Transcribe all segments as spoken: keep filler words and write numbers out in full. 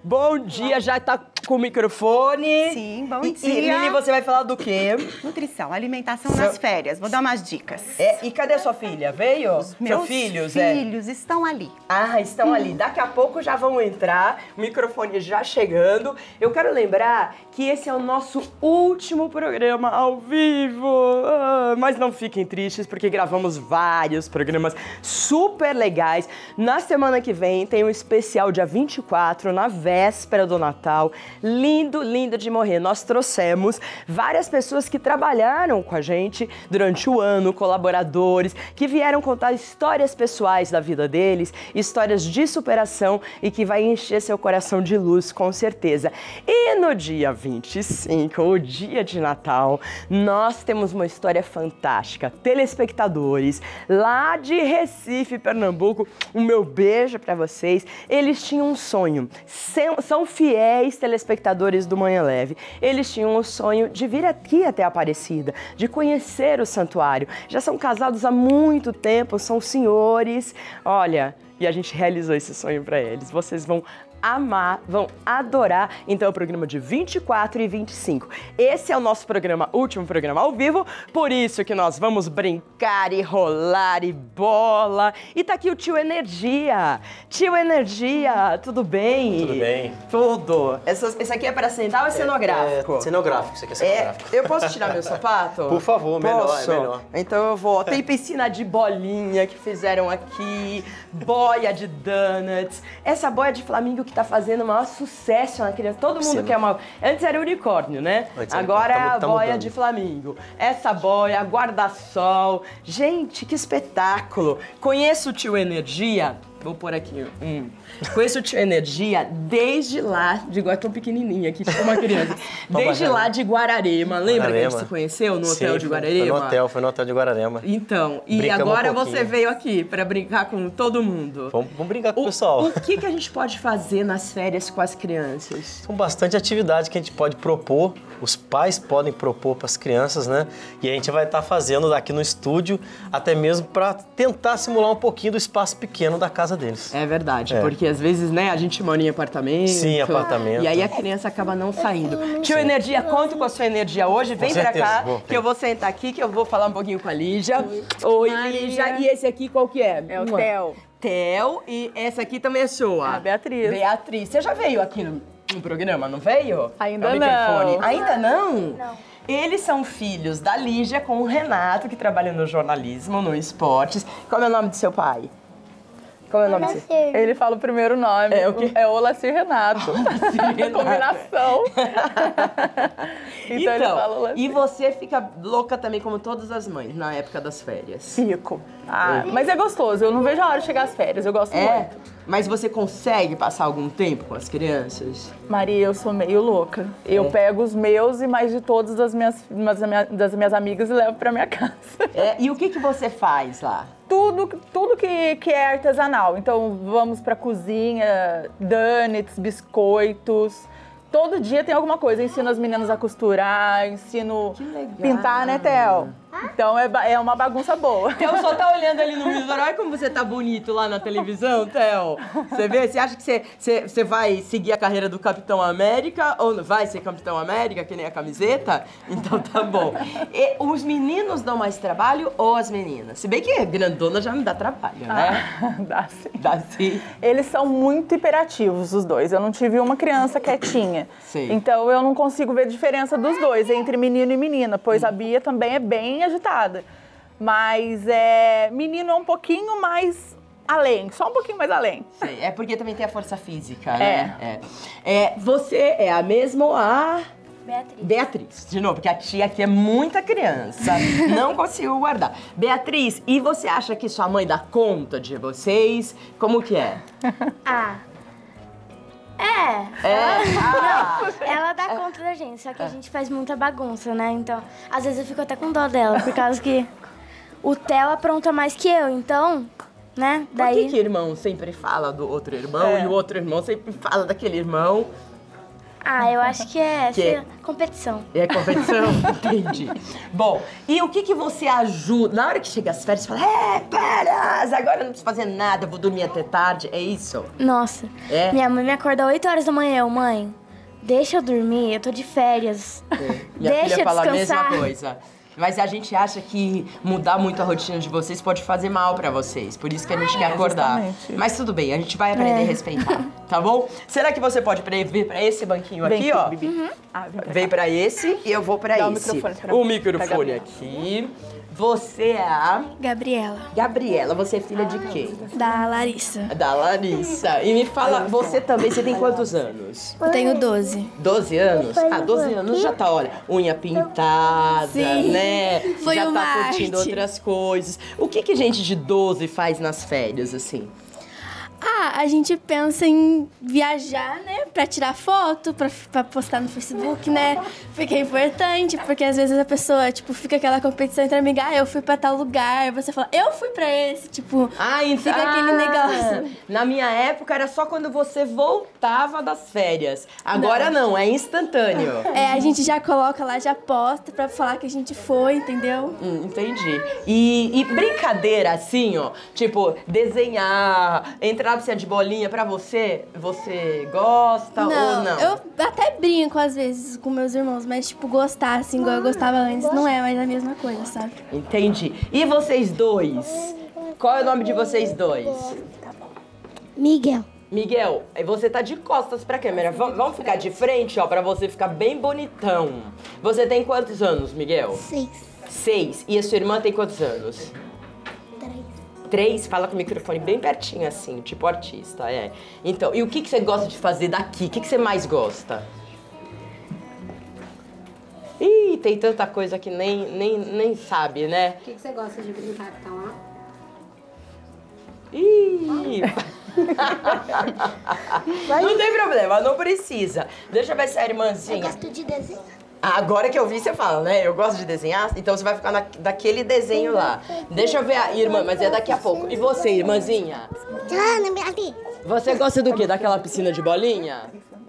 Bom dia, já tá com o microfone. Sim, bom e, dia. E Lili, você vai falar do quê? Nutrição, alimentação Seu... nas férias. Vou dar umas dicas. É, e cadê a sua filha? Veio? Os meus filhos, filhos é? estão ali. Ah, estão hum. ali. Daqui a pouco já vão entrar, o microfone já chegando. Eu quero lembrar que esse é o nosso último programa ao vivo. Ah, mas não fiquem tristes, porque gravamos vários programas super legais. Na semana que vem tem um especial dia vinte e quatro, na véspera do Natal. Lindo, lindo de morrer. Nós trouxemos várias pessoas que trabalharam com a gente durante o ano, colaboradores, que vieram contar histórias pessoais da vida deles, histórias de superação e que vai encher seu coração de luz, com certeza. E no dia vinte e cinco, o dia de Natal, nós temos uma história fantástica. Telespectadores lá de Recife, Pernambuco, o meu beijo pra vocês. Eles tinham um sonho, são fiéis telespectadores do Manhã Leve. Eles tinham o sonho de vir aqui até Aparecida, de conhecer o santuário. Já são casados há muito tempo, são senhores. Olha, e a gente realizou esse sonho pra eles. Vocês vão amar, vão adorar. Então é o programa de vinte e quatro e vinte e cinco. Esse é o nosso programa, último programa ao vivo, por isso que nós vamos brincar e rolar e bola. E tá aqui o Tio Energia. Tio Energia, tudo bem? Tudo bem. Tudo. Essa, esse aqui é para sentar ou é cenográfico? É, é cenográfico, isso aqui é cenográfico. É, eu posso tirar meu sapato? Por favor, melhor, posso? é melhor. Então eu vou. Tem piscina de bolinha que fizeram aqui, boia de donuts. Essa boia de flamingo que tá fazendo o maior sucesso na criança. Todo mundo Sim. quer uma... Antes era unicórnio, né? Antes Agora tá, é a tá boia mudando. de flamingo. Essa boia, guarda-sol. Gente, que espetáculo. Conheço o Tio Energia. Vou pôr aqui um. Conheço o Tio Energia desde lá, de igual tão pequenininha aqui, tipo uma criança. Desde lá de Guararema. Lembra Guararema. que a gente se conheceu no Sim, hotel de Guararema? Foi no hotel, foi no hotel de Guararema. Então, e Brincamos agora um você pouquinho. veio aqui pra brincar com todo mundo. Vamos, vamos brincar com o, O, pessoal. o que, que a gente pode fazer nas férias com as crianças? São bastante atividades que a gente pode propor, os pais podem propor para as crianças, né? E a gente vai estar fazendo aqui no estúdio, até mesmo para tentar simular um pouquinho do espaço pequeno da casa deles. É verdade, É. porque às vezes, né, a gente mora em apartamento. Sim, apartamento. E aí a criança acaba não saindo. Tio Energia, conta com a sua energia hoje. Vem pra certeza, cá, vou. que eu vou sentar aqui, que eu vou falar um pouquinho com a Lígia. Oi, Oi Lígia. E esse aqui qual que é? É o Uma. Theo. Theo, e essa aqui também é sua. A Beatriz. Beatriz. Você já veio aqui no, no programa, não veio? Ainda É o não. microfone. Ainda não? Não. Eles são filhos da Lígia com o Renato, que trabalha no jornalismo, no esportes. Qual é o nome do seu pai? Qual é o nome do seu Ele fala o primeiro nome. É o quê? É Olacir Renato. Renato. Combinação. então, Então, ele fala Olacir. e você fica louca também, como todas as mães, na época das férias. Fico. Ah, mas é gostoso. Eu não vejo a hora de chegar às férias. Eu gosto É? muito. Mas você consegue passar algum tempo com as crianças? Maria, eu sou meio louca. Eu É. pego os meus e mais de todas das minhas, das minhas, das minhas amigas e levo pra minha casa. É, e o que, que você faz lá? Tudo, tudo que, que é artesanal. Então, vamos pra cozinha, donuts, biscoitos. Todo dia tem alguma coisa. Eu ensino as meninas a costurar, ensino Que legal. pintar, né, Theo? Então, é, ba- é uma bagunça boa. Theo só tá olhando ali no monitor. Olha como você tá bonito lá na televisão, Theo. Você vê? Você acha que você, você, você vai seguir a carreira do Capitão América? Ou não vai ser Capitão América, que nem a camiseta? Então tá bom. E os meninos dão mais trabalho ou as meninas? Se bem que grandona já não dá trabalho, né? Ah, dá sim. Dá sim. Eles são muito hiperativos, os dois. Eu não tive uma criança quietinha. Sim. Então, eu não consigo ver diferença dos dois, entre menino e menina, pois a Bia também é bem agitada. Mas é, menino é um pouquinho mais além, só um pouquinho mais além. Sei, é porque também tem a força física, né? É. É, você é a mesma ou a... Beatriz. Beatriz, de novo, porque a tia aqui é muita criança, não consigo guardar. Beatriz, e você acha que sua mãe dá conta de vocês? Como que é? Ah. É. É? Ah. Ela dá conta da gente, só que a gente faz muita bagunça, né? Então, às vezes eu fico até com dó dela, por causa que o Theo apronta mais que eu, então, né? Por Daí... que que irmão sempre fala do outro irmão É. e o outro irmão sempre fala daquele irmão? Ah, eu acho que é Que sei é- lá, competição. É competição? Entendi. Bom, e o que que você ajuda? Na hora que chega as férias, você fala, é, para, agora eu não preciso fazer nada, vou dormir até tarde, é isso? Nossa, É? minha mãe me acorda oito horas da manhã. Eu, mãe, deixa eu dormir, eu tô de férias. Minha Deixa filha fala a descansar. mesma coisa. Mas a gente acha que mudar muito a rotina de vocês pode fazer mal pra vocês. Por isso que a gente quer acordar. justamente. Mas tudo bem, a gente vai aprender a respeitar, tá bom? Será que você pode pre- vir pra esse banquinho Vem aqui, aqui, ó? Bibi. Ah, vem pra Vem pra esse e eu vou pra Dá o esse. microfone pra- o pra microfone Gabriela. aqui. Você é a Gabriela, Gabriela. Você é filha de quem? da Larissa. Da Larissa. E me fala, você também, você tem quantos anos? Eu tenho doze. doze anos? Ah, doze anos já tá, olha, unha pintada, Sim. né? Foi já uma tá curtindo arte. outras coisas. O que que gente de doze faz nas férias, assim? Ah, a gente pensa em viajar, né? Pra tirar foto, pra, pra postar no Facebook, né? Porque é importante, porque às vezes a pessoa, tipo, fica aquela competição entre amigas. Ah, eu fui pra tal lugar. Você fala, eu fui pra esse. Tipo, Ah, então, fica aquele negócio. Na minha época era só quando você voltava das férias. Agora não, é instantâneo. É, a gente já coloca lá, já posta pra falar que a gente foi, entendeu? Hum, entendi. E, e brincadeira assim, ó, tipo, desenhar, entrar na piscina de bolinha pra você, você gosta ou não? eu até brinco às vezes com meus irmãos, mas, tipo, gostar, assim, igual eu gostava antes, não é mais a mesma coisa, sabe? Entendi. E vocês dois? Qual é o nome de vocês dois? Miguel. Miguel, você tá de costas pra câmera. V- vamos ficar de frente, ó, pra você ficar bem bonitão. Você tem quantos anos, Miguel? Seis. Seis. E a sua irmã tem quantos anos? Três. Três? Fala com o microfone bem pertinho, assim, tipo artista, é. Então, e o que, que você gosta de fazer daqui? O que, que você mais gosta? Ih, tem tanta coisa que nem, nem, nem sabe, né? O que, que você gosta de brincar que tá lá? Ih! Não tem problema, não precisa. Deixa eu ver se a irmãzinha... Gosto de desenho. Ah, agora que eu vi, você fala, né? Eu gosto de desenhar, então você vai ficar na, daquele desenho lá. Deixa eu ver a irmã, mas é daqui a pouco. E você, irmãzinha? Ali. Você gosta do quê? Daquela piscina de bolinha?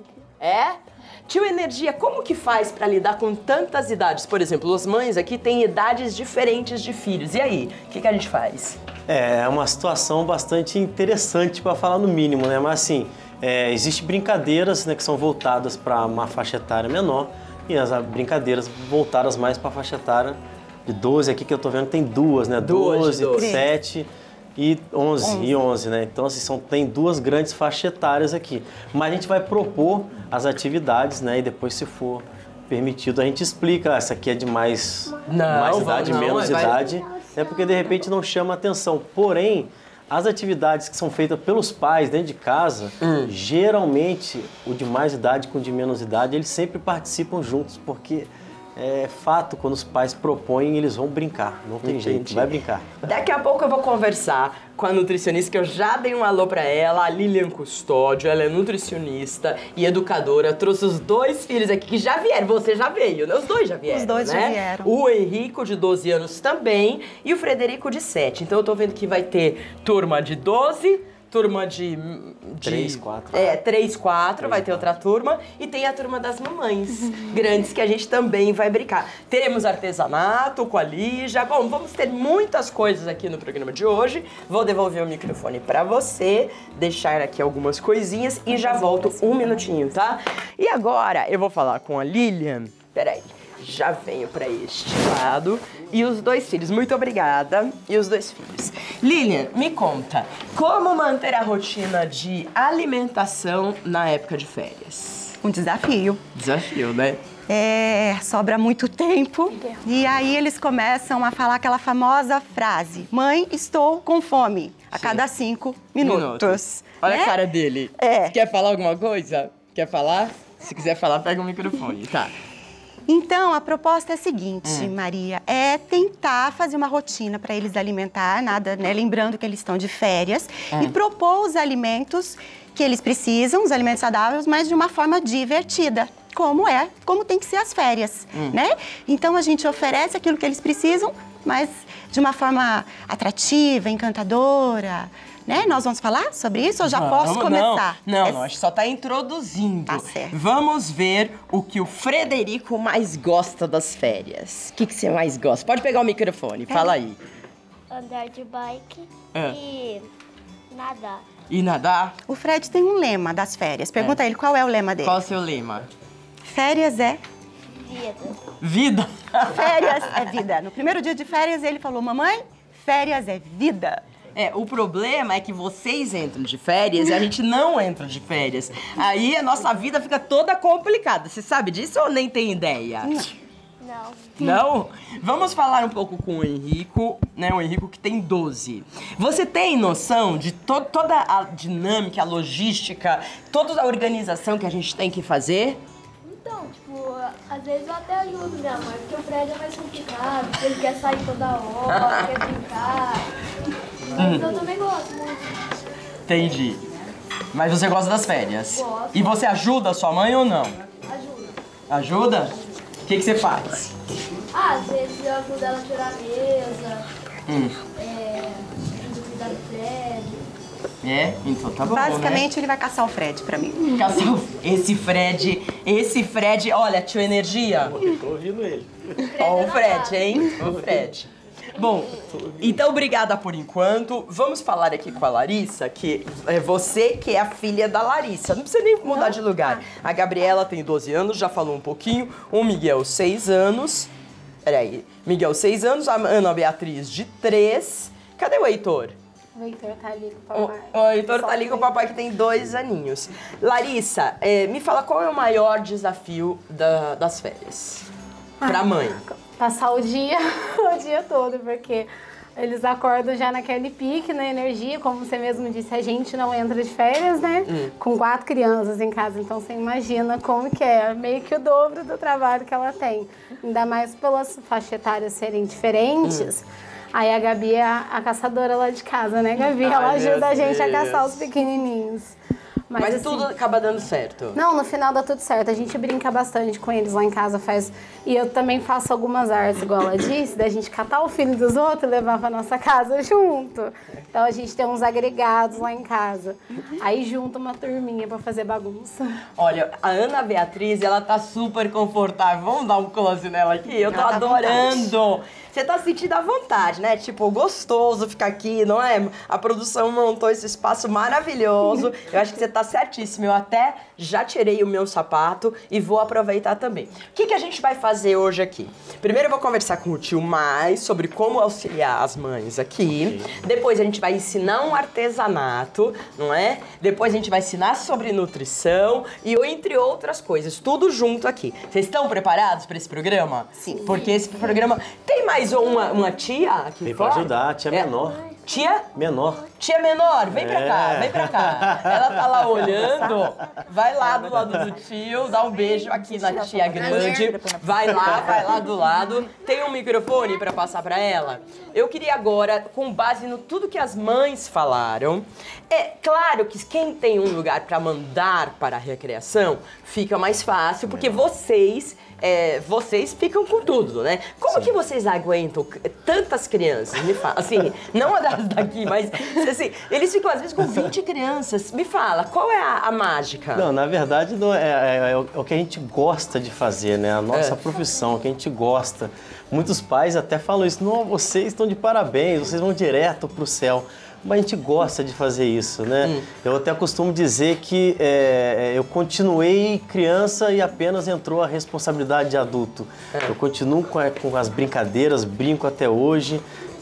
É? Tio Energia, como que faz pra lidar com tantas idades? Por exemplo, as mães aqui têm idades diferentes de filhos. E aí, o que, que a gente faz? É uma situação bastante interessante para falar no mínimo, né? Mas assim, é, existem brincadeiras, né, que são voltadas para uma faixa etária menor e as brincadeiras voltadas mais para a faixa etária de doze. Aqui que eu tô vendo tem duas, né? Duas de doze, doze. sete e onze, e onze, né? Então assim, são, tem duas grandes faixas etárias aqui. Mas a gente vai propor as atividades, né? E depois, se for permitido, a gente explica. Essa aqui é de mais, Não, mais vamos idade, não, menos vai- idade. É porque de repente não chama atenção. Porém, as atividades que são feitas pelos pais dentro de casa, Hum. geralmente o de mais idade com o de menos idade, eles sempre participam juntos, porque é fato, quando os pais propõem, eles vão brincar. Não tem Entendi. jeito, vai brincar. Daqui a pouco eu vou conversar com a nutricionista, que eu já dei um alô pra ela, a Lilian Custódio. Ela é nutricionista e educadora. Trouxe os dois filhos aqui que já vieram. Você já veio, né? Os dois já vieram, Os dois já né? vieram. O Henrico, de doze anos, também. E o Frederico, de sete. Então eu tô vendo que vai ter turma de doze... Turma de... de Três, quatro. É, três, quatro, vai ter outra turma. E tem a turma das mamães grandes, que a gente também vai brincar. Teremos artesanato com a Lígia. Bom, vamos ter muitas coisas aqui no programa de hoje. Vou devolver o microfone pra você, deixar aqui algumas coisinhas e já volto um minutinho, tá? E agora eu vou falar com a Lilian. Peraí. Já venho pra este lado. E os dois filhos, muito obrigada. E os dois filhos. Lilian, me conta, como manter a rotina de alimentação na época de férias? Um desafio. Desafio, né? É, sobra muito tempo. E aí eles começam a falar aquela famosa frase: mãe, estou com fome. A Sim. cada cinco minutos. Olha né? a cara dele. É. Quer falar alguma coisa? Quer falar? Se quiser falar, pega o microfone, tá? Então, a proposta é a seguinte, Maria, é tentar fazer uma rotina para eles alimentar, nada, né? Lembrando que eles estão de férias, e propor os alimentos que eles precisam, os alimentos saudáveis, mas de uma forma divertida, como é, como tem que ser as férias, né? Então, a gente oferece aquilo que eles precisam, mas de uma forma atrativa, encantadora, né? Nós vamos falar sobre isso ou já Vamos, posso começar? Não, não, É- não, a gente só tá introduzindo. Tá certo. Vamos ver o que o Frederico mais gosta das férias. O que, que você mais gosta? Pode pegar o microfone, fala aí. Andar de bike É. e nadar. E nadar? O Fred tem um lema das férias. Pergunta a ele qual é o lema dele. Qual o seu lema? Férias é... Vida. Vida. Férias é vida. No primeiro dia de férias, ele falou, mamãe, férias é vida. É, o problema é que vocês entram de férias e a gente não entra de férias. Aí a nossa vida fica toda complicada. Você sabe disso ou nem tem ideia? Não. Não? Vamos falar um pouco com o Henrico, né? O Henrico que tem doze. Você tem noção de to toda a dinâmica, a logística, toda a organização que a gente tem que fazer? Então, tipo, às vezes eu até ajudo minha mãe, porque o Fred é mais complicado, porque ele quer sair toda hora, quer brincar. Mas eu também gosto muito. Entendi. Mas você gosta das férias? Gosto. E você ajuda a sua mãe ou não? Ajuda. Ajuda? O que, que você faz? Ah, às vezes eu ajudo ela a tirar a mesa, Hum. é, ajudo a cuidar do Fred. É? Então tá bom, Basicamente, ele vai caçar o Fred pra mim. né? Caçar o- Esse Fred, esse Fred, olha, tio Energia. Tô ouvindo ele. Ó o Fred, hein? O Fred. Bom, então obrigada por enquanto. Vamos falar aqui com a Larissa, que é você que é a filha da Larissa. Não precisa nem mudar de lugar. A Gabriela tem doze anos, já falou um pouquinho. O Miguel, seis anos. Peraí. Miguel, seis anos. A Ana Beatriz, de três. Cadê o Heitor? O Heitor tá ali com o O, papai. o Heitor tá ali com o papai que tem dois aninhos. Larissa, eh, me fala qual é o maior desafio da- das férias? Pra mãe. Passar o dia, o dia todo, porque eles acordam já naquele pique, na energia, como você mesmo disse, a gente não entra de férias, né? Com quatro crianças em casa, então você imagina como que é, meio que o dobro do trabalho que ela tem. Ainda mais pelas faixas etárias serem diferentes. Aí a Gabi é a, a caçadora lá de casa, né, Gabi? Ela Ai, meu ajuda a gente a Deus. caçar os pequenininhos. Mas, assim, tudo acaba dando certo. Não, no final dá tudo certo. A gente brinca bastante com eles lá em casa, faz. E eu também faço algumas artes, igual ela disse, da gente catar o filho dos outros e levar pra nossa casa junto. Então a gente tem uns agregados lá em casa. Aí junta uma turminha pra fazer bagunça. Olha, a Ana Beatriz, ela tá super confortável. Vamos dar um close nela aqui? Eu tô Ela tá à adorando. Você tá sentindo à vontade, né? Tipo, gostoso ficar aqui, não é? A produção montou esse espaço maravilhoso. Eu acho que você tá certíssimo. Eu até já tirei o meu sapato e vou aproveitar também. O que, que a gente vai fazer hoje aqui? Primeiro eu vou conversar com o tio mais sobre como auxiliar as mães aqui. Depois a gente vai ensinar um artesanato, não é? Depois a gente vai ensinar sobre nutrição e entre outras coisas. Tudo junto aqui. Vocês estão preparados para esse programa? Sim. Porque esse programa... Tem mais uma, uma tia aqui Vem pra fora? ajudar, a tia É. menor. Tia? Menor. Tia menor, vem pra cá, É. vem pra cá. Ela tá lá olhando, vai lá do lado do tio, dá um beijo aqui na tia grande, vai lá, vai lá do lado. Tem um microfone pra passar pra ela? Eu queria agora, com base no tudo que as mães falaram, é claro que quem tem um lugar pra mandar para a recreação, fica mais fácil, porque vocês... É, vocês ficam com tudo, né? Como que vocês aguentam tantas crianças? Me fala, assim, não das daqui, mas assim, eles ficam às vezes com vinte crianças. Me fala, qual é a, a mágica? Não, na verdade não é, é- é o, é o que a gente gosta de fazer, né? A nossa É. profissão, o que a gente gosta. Muitos pais até falam isso, não, vocês estão de parabéns, vocês vão direto pro céu. Mas a gente gosta de fazer isso, né? Hum. Eu até costumo dizer que é, eu continuei criança e apenas entrou a responsabilidade de adulto. É. Eu continuo com, a- com as brincadeiras, brinco até hoje.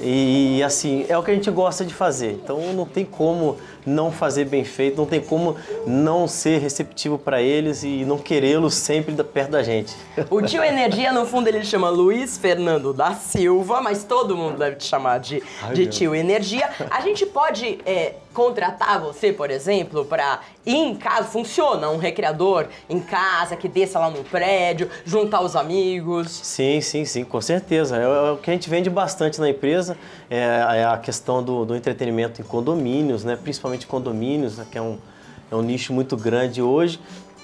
E assim, é o que a gente gosta de fazer. Então não tem como não fazer bem feito, não tem como não ser receptivo para eles e não querê-los sempre da- perto da gente. O tio Energia, no fundo, ele chama Luiz Fernando da Silva, mas todo mundo deve te chamar de, Ai, de meu. tio Energia. A gente pode é, contratar você, por exemplo, pra ir em casa, funciona um recreador em casa, que desça lá no prédio, juntar os amigos. Sim, sim, sim, com certeza. É, é o que a gente vende bastante na empresa, é, é a questão do, do entretenimento em condomínios, né? Principalmente condomínios, né? Que é um, é um nicho muito grande hoje.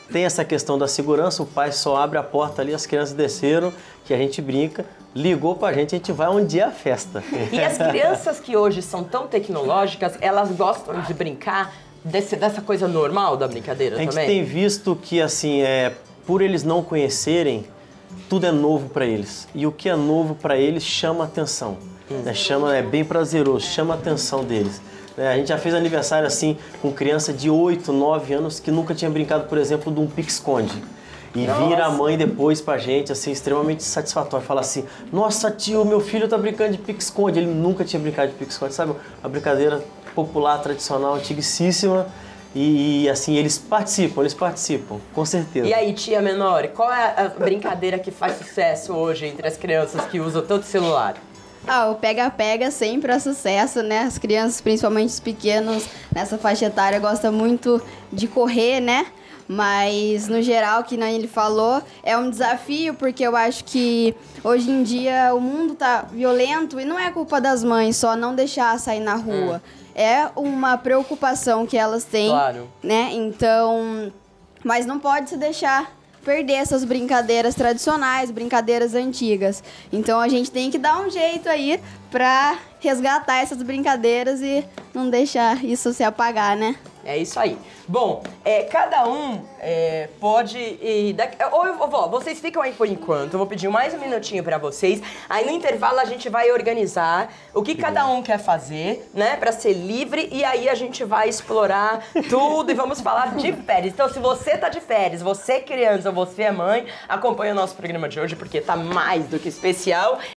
tem essa questão da segurança, o pai só abre a porta ali, as crianças desceram, que a gente brinca, ligou pra gente, a gente vai onde é a festa. E as crianças que hoje são tão tecnológicas, elas gostam de brincar desse, dessa coisa normal da brincadeira também? A gente tem visto que, assim, é, por eles não conhecerem, tudo é novo para eles. E o que é novo para eles chama atenção. Hum. Né? Chama, é bem prazeroso, chama a atenção deles. Né? A gente já fez aniversário assim com criança de oito, nove anos que nunca tinha brincado, por exemplo, de um pique-esconde. E nossa, vira a mãe depois pra gente, assim, extremamente satisfatório. Fala assim, nossa tio, meu filho tá brincando de pique-esconde. Ele nunca tinha brincado de pique-esconde, sabe? Uma brincadeira popular, tradicional, antiguíssima. E, e, assim, eles participam, eles participam, com certeza. E aí, tia menor, qual é a brincadeira que faz sucesso hoje entre as crianças que usam tanto celular? Ah, o pega-pega sempre é sucesso, né? As crianças, principalmente os pequenos, nessa faixa etária, gostam muito de correr, né? Mas, no geral, que nem ele falou, é um desafio, porque eu acho que hoje em dia o mundo tá violento e não é culpa das mães só não deixar sair na rua. Hum. É uma preocupação que elas têm, claro, né? Então, mas não pode se deixar perder essas brincadeiras tradicionais, brincadeiras antigas. Então a gente tem que dar um jeito aí pra resgatar essas brincadeiras e não deixar isso se apagar, né? É isso aí. Bom, é, cada um é, pode ir... Daqui, ou eu vou, vocês ficam aí por enquanto, eu vou pedir mais um minutinho pra vocês. Aí no intervalo a gente vai organizar o que cada um quer fazer, né? Pra ser livre, e aí a gente vai explorar tudo e vamos falar de férias. Então se você tá de férias, você é criança ou você é mãe, acompanha o nosso programa de hoje porque tá mais do que especial.